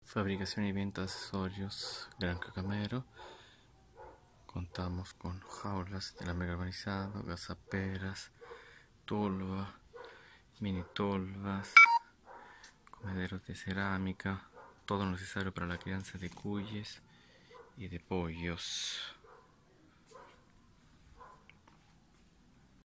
Fabricación y venta de accesorios Granja Camero. Contamos con jaulas de alambre galvanizado, gazaperas, tolva, mini tolvas, comederos de cerámica, todo lo necesario para la crianza de cuyes y de pollos.